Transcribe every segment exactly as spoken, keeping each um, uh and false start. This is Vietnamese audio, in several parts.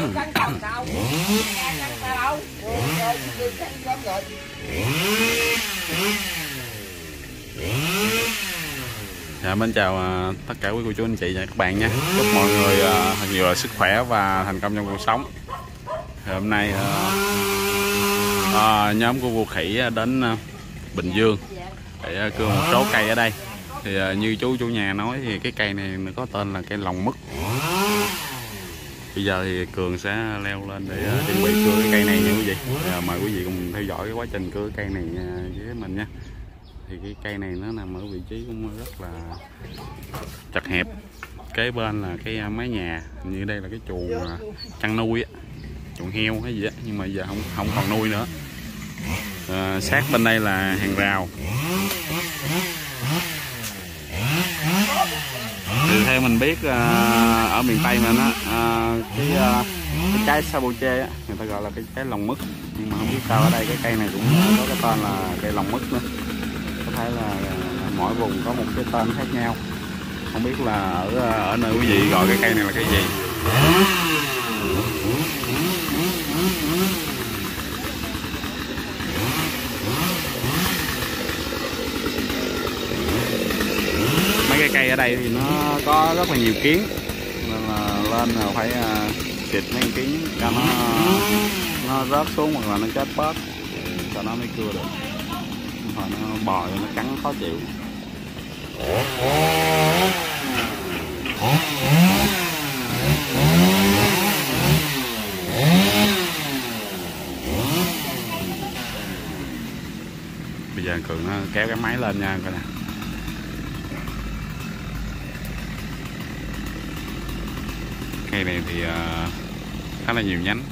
Dạ, mến chào tất cả quý cô chú anh chị và các bạn nha. Chúc mọi người thật nhiều là sức khỏe và thành công trong cuộc sống. Thì hôm nay à, nhóm của Vô Khỉ đến Bình Dương để cưa một số cây ở đây. Thì như chú chủ nhà nói thì cái cây này nó có tên là cây lòng mứt. Bây giờ thì Cường sẽ leo lên để chuẩn bị cưa cái cây này nha quý vị. À, mời quý vị cùng theo dõi cái quá trình cưa cây này với mình nha. Thì cái cây này nó nằm ở vị trí cũng rất là chật hẹp, kế bên là cái mái nhà, như đây là cái chuồng chăn nuôi á, chuồng heo hay gì á, nhưng mà giờ không không còn nuôi nữa. À, sát bên đây là hàng rào. Thì theo mình biết ở miền Tây mình á, cái cái trái saboche á, người ta gọi là cái trái lòng mứt, nhưng mà không biết sao ở đây cái cây này cũng có cái tên là cây lòng mứt nữa. Có thể là mỗi vùng có một cái tên khác nhau, không biết là ở ở nơi quý vị gọi cái cây này là cái gì. Mấy cái cây ở đây thì nó có rất là nhiều kiến, nên là lên là phải xịt mấy con kiến cho nó nó rớt xuống hoặc là nó chết bớt, cho nó mới cưa được. Rồi nó bò nó cắn khó chịu. Bây giờ Cường nó kéo cái máy lên nha coi nè. Cây này thì uh, khá là nhiều nhánh.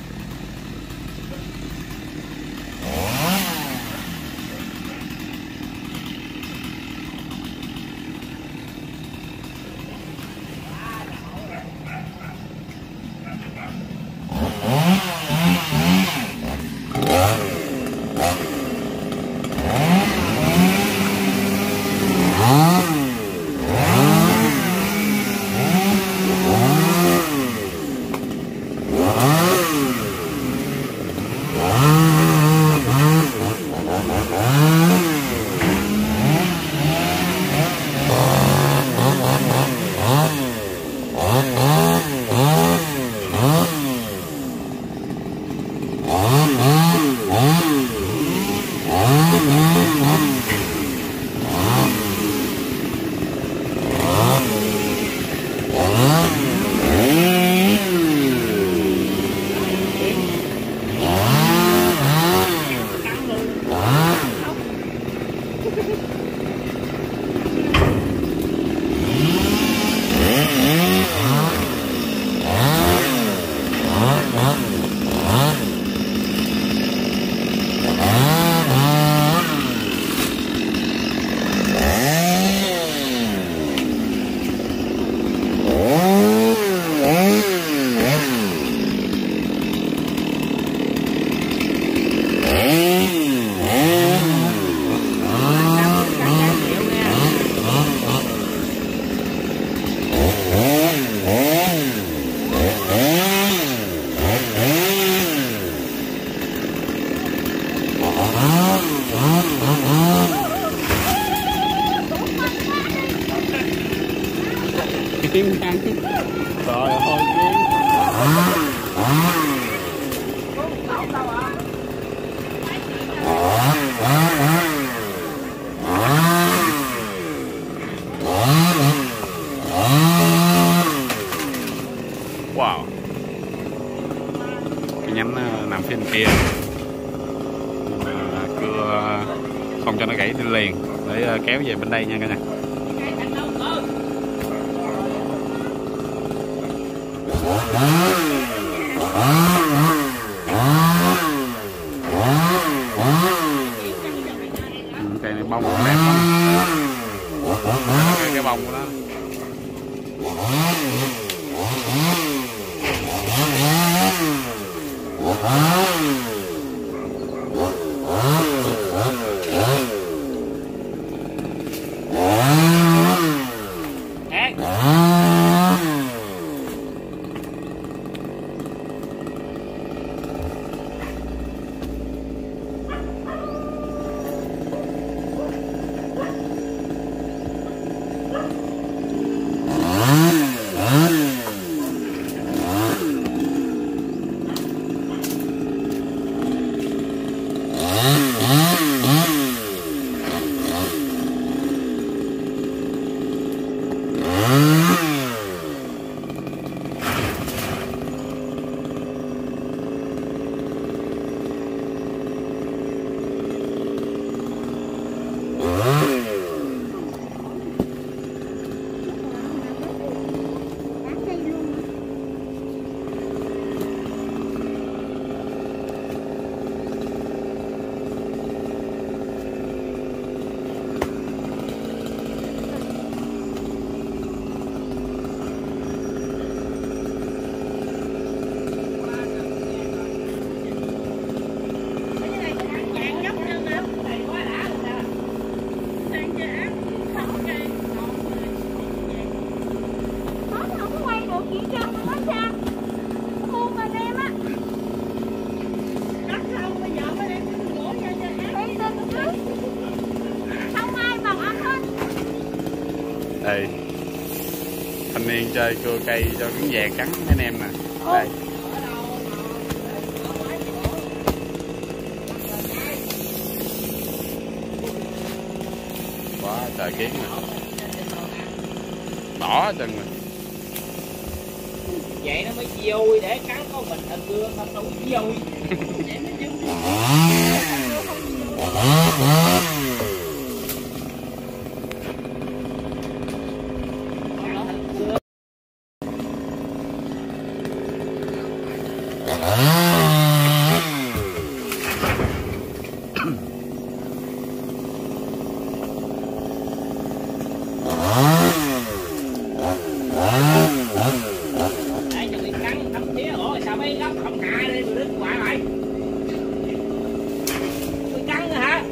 Kiếm ăn chứ. Trời ơi kiếm. Wow. Cái nhánh nằm phía bên kia. Cưa không cho nó gãy đi liền để kéo về bên đây nha cả nhà. Cây này bông đẹp lắm. Cái, cái bông của nó. gì cho nói sao buông anh em á cắt không bây giờ mới đem cái gỗ ra cho em tin chứ không ai bằng anh hết. Đây thanh niên chơi cưa cây cho miếng vàng cắn anh em nè. Đây quá trời kiến nè, đỏ chân nè. Vậy nó mới vui để cắn có mình thật cưa không đâu vui. Vậy nó để cho bị cắn thấm thía. Ủa sao mấy góc không hạ đi rồi đứng ngoài lại tôi cắn nữa hả?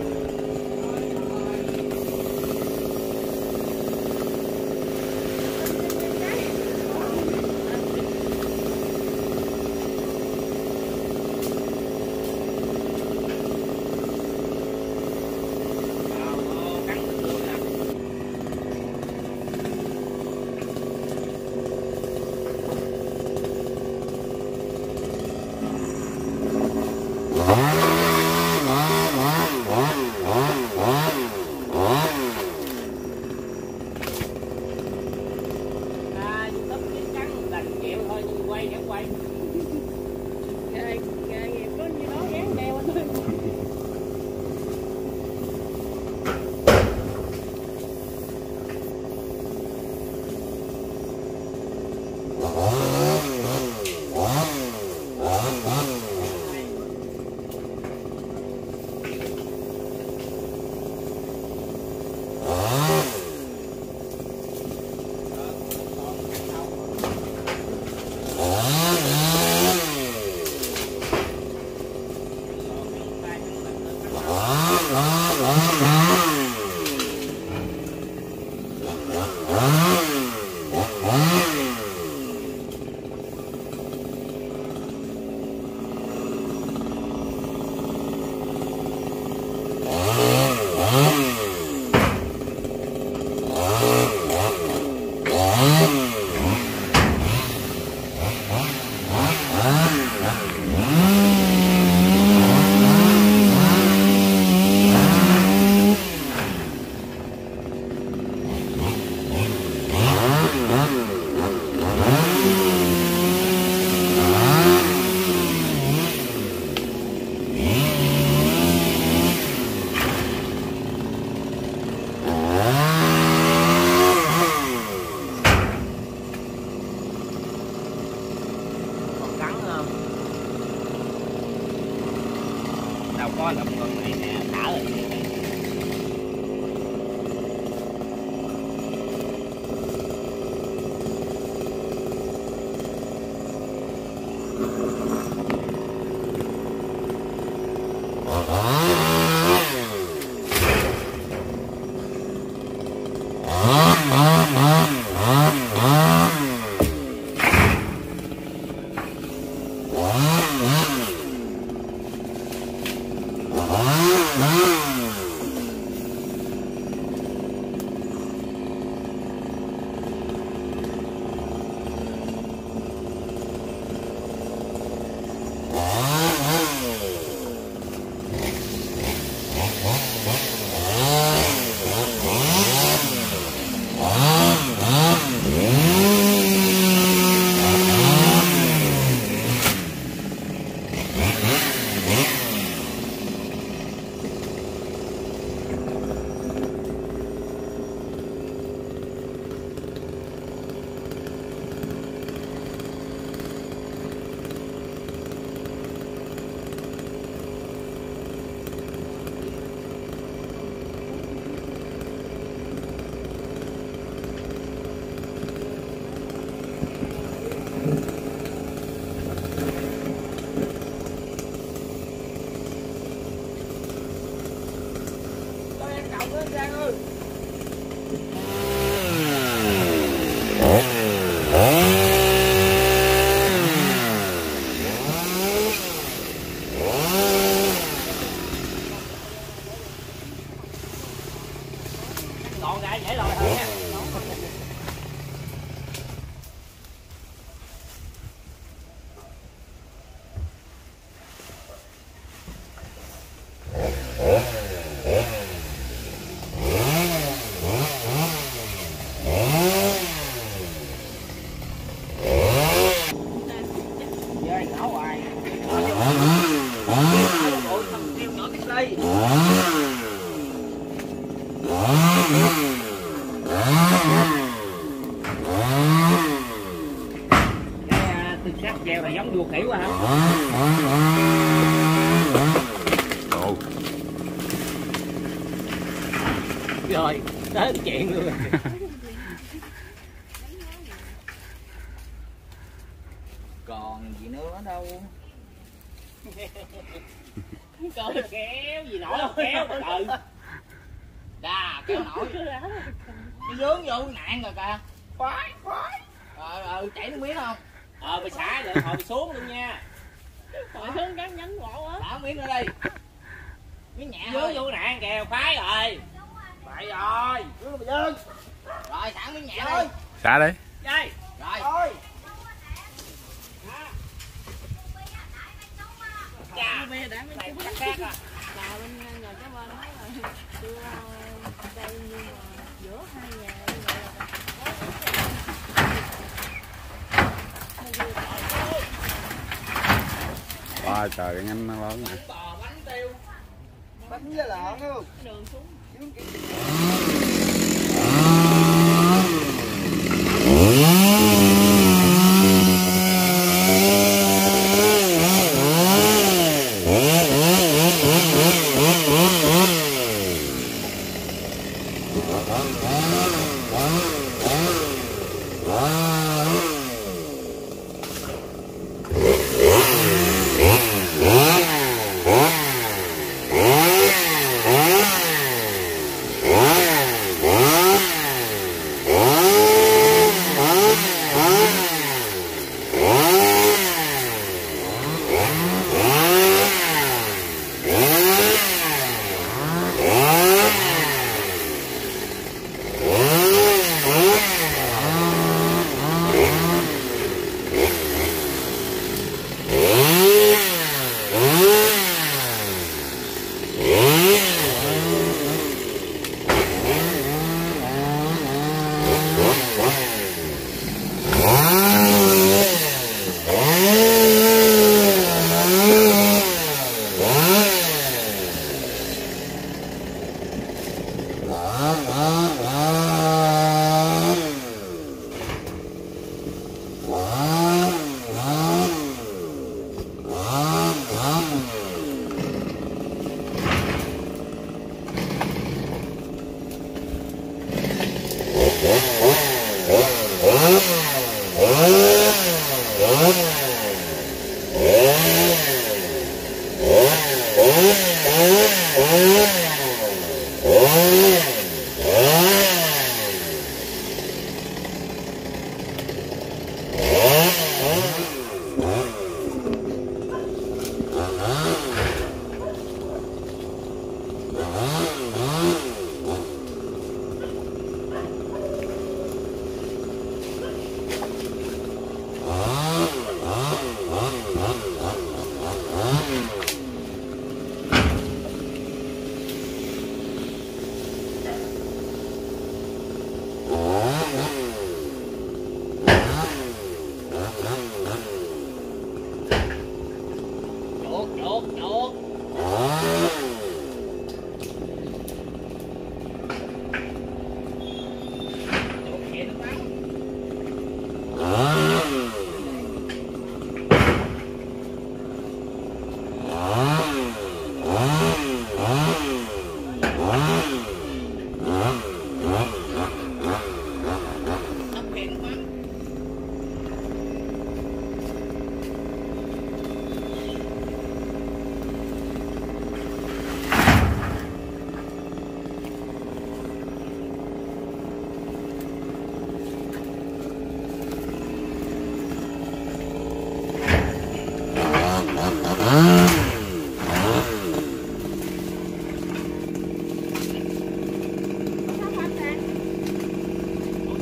Đâu có động con này nè, thả rồi. Yeah. nha. Chơi ngáo hoài. Ôi thằng kêu nhỏ cái đây. Cái tư sắc treo là giống vua khỉ quá hả? Ồ. Rồi, tới chuyện luôn. Còn gì nữa đâu. Coi kéo gì nổi đâu, kéo từ từ. Đà, kéo nổi. Cái vướng vô nạn rồi kìa. Khoái, khoái. Ờ, ờ, chảy nước miếng không? Ờ, mày xả rồi, hồi mày xuống luôn nha. Hồi hướng cắn nhánh bộ á. Xả miếng nữa đi. Miếng nhẹ vướng vô nạn kìa, khoái rồi. Vậy rồi. Vướng mày vướng. Rồi, xả miếng nhẹ đi. Xả đi. Đây. Rồi. Rồi. Chà, Về đã mấy này chú cắt khác à. là bên nhà cái bên nói là chưa đây nhưng mà giữa hai nhà như vậy là Wow, trời cái nhánh nó lớn nè. Bò bánh tiêu. Bánh với lợn không? đường xuống. Wow.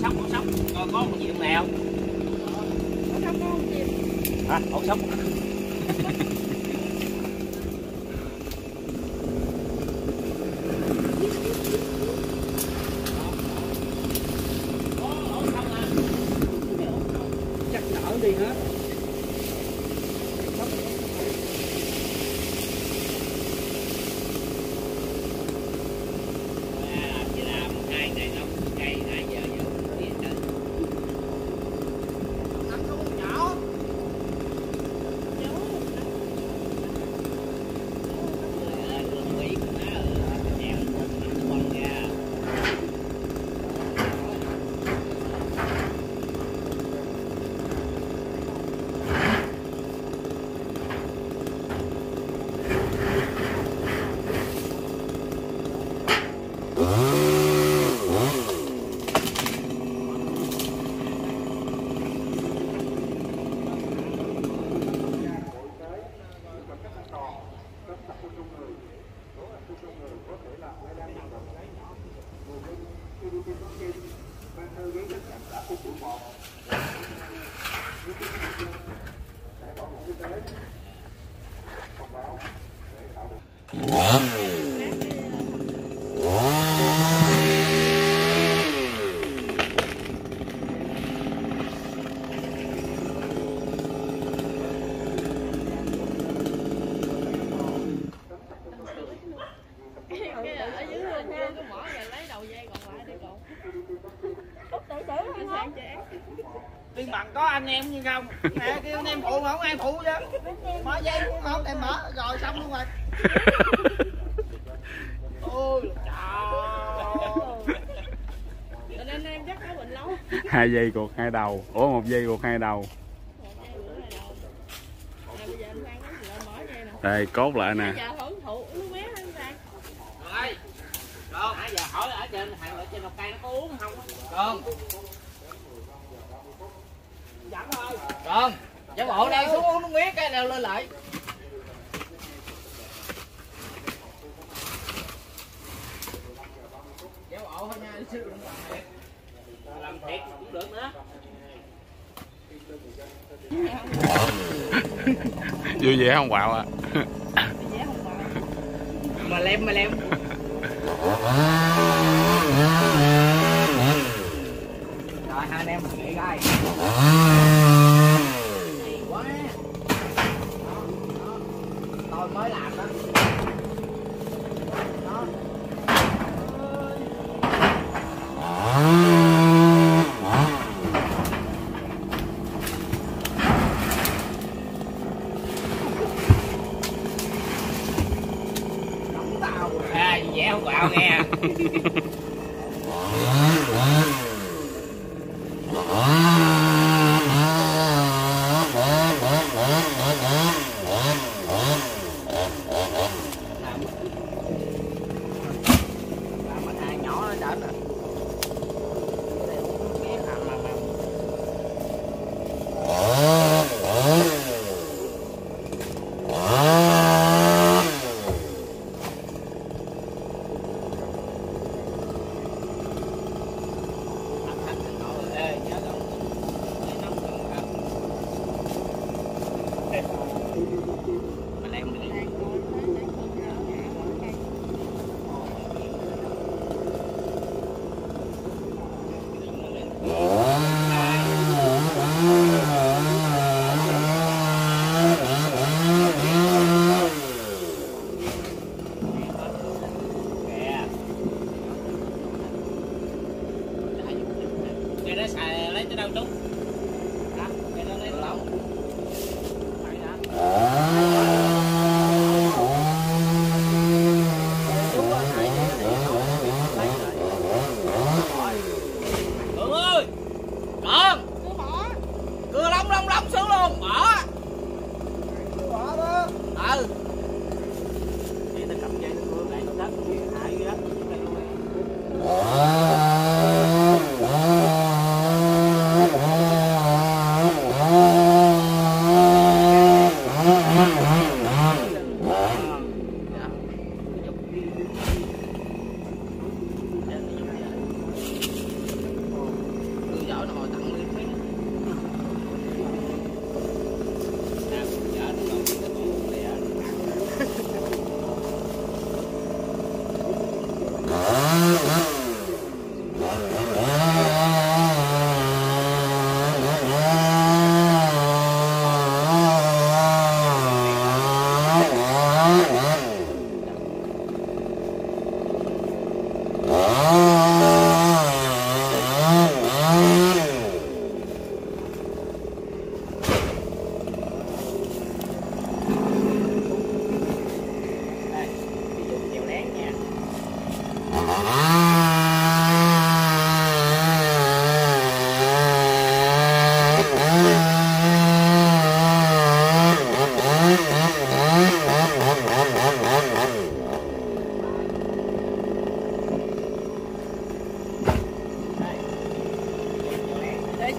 sóc ổ sóc coi có một gì không nào. Ổ sóc có không chim? Hả? Ổ sóc. Chắc đỡ đi hết. Chỉ làm hai ngày không cây hai giờ giờ đi hết. Nắng không nhỏ. Ở dưới luôn nha, cái mỏ giờ lấy đầu dây còn lại để cột. Út tự tử hay sao chị? Tiên bằng có anh em như không? Mẹ kêu anh em phụ mà không ai phụ chứ. Mở dây cũng không em mở rồi xong luôn rồi. Ôi trời. Cho nên em chắc có bệnh lâu. Hai dây cột hai đầu. Ủa một dây cột hai đầu. Đây cốt lại nè. Giờ hưởng thụ uống mé hơn sao? Rồi. Rồi, nãy giờ hỏi ở trên hàng ở trên lầu cây nó có uống không? Còn. Dẫn thôi. Còn. Giả bộ đây xuống uống nước mía cái leo lên lại. Giả bộ thôi nha, đi sư làm thiệt cũng được nữa. Vui vẻ không quạo à? Mà lem mà lem. Rồi hai anh em mình nghỉ coi. Hay quá. Đó, đó. Tôi mới làm đó. Đó. À, dễ không quạo nghe. Làm bánh hai nhỏ nó trở nè. Cái đó xài lấy tới đâu Trúc? Hả? Cái đó lấy lẩu. Phải hả? Cường ơi! Cường! Cưa lông lông lông xuống luôn, bỏ! Bỏ đó. Ừ. Đi ta cầm dây cưa lại nó đất, hại cái đất. Cường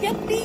chớp đi.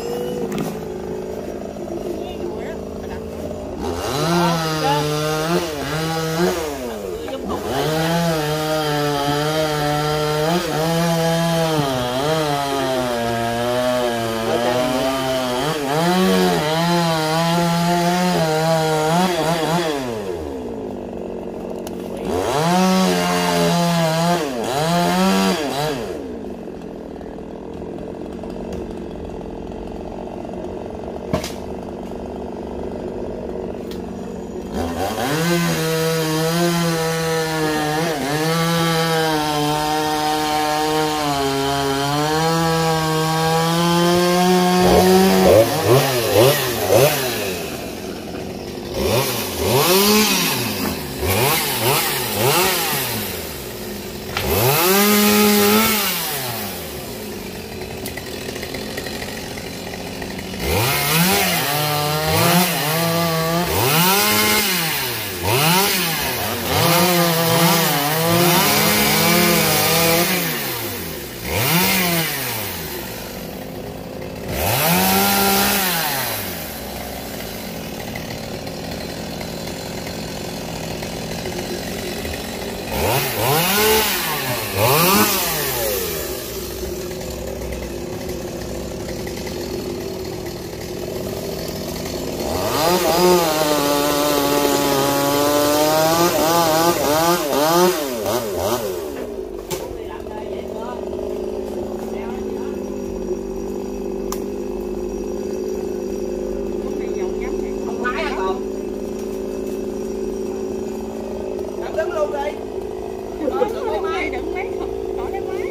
Đứng luôn đi. Đừng máy, đừng máy, khỏi lấy máy.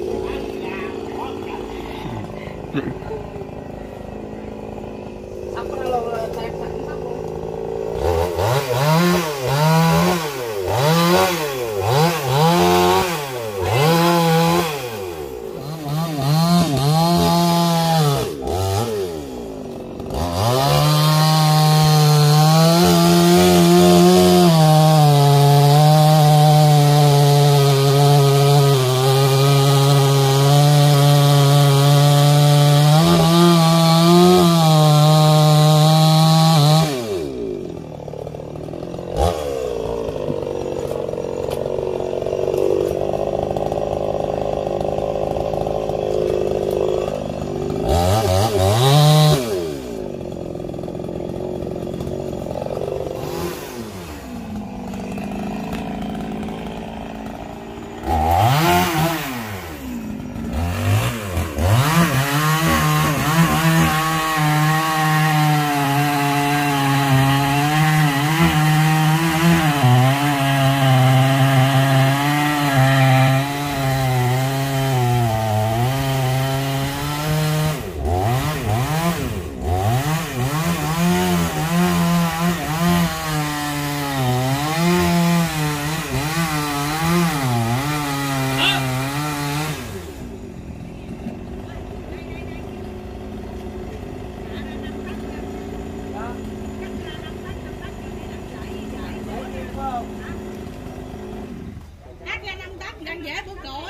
Sắp nó luôn là tạt sẵn mắt luôn. Cắt ra năm tấc đang dễ bữa cối.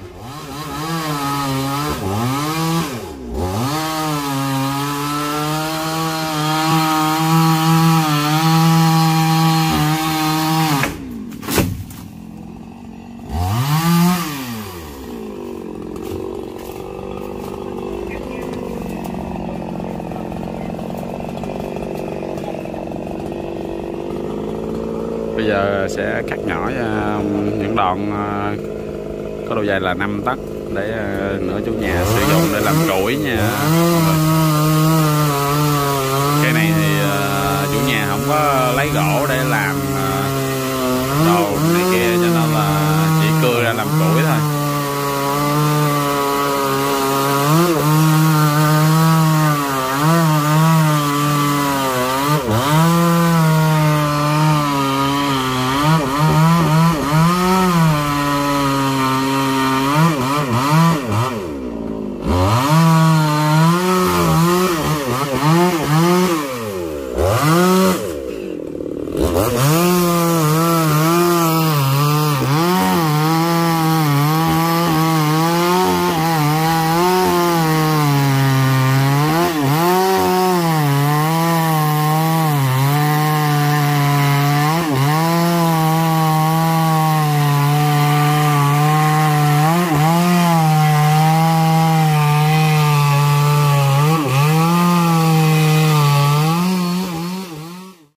Bây giờ sẽ cắt nhỏ uh, những đoạn uh, có độ dài là năm tấc để uh, nữa chủ nhà sử dụng để làm củi nha. Cái này thì uh, chủ nhà không có lấy gỗ để làm uh, đồ này kia, cho nên là chỉ cưa ra làm củi thôi.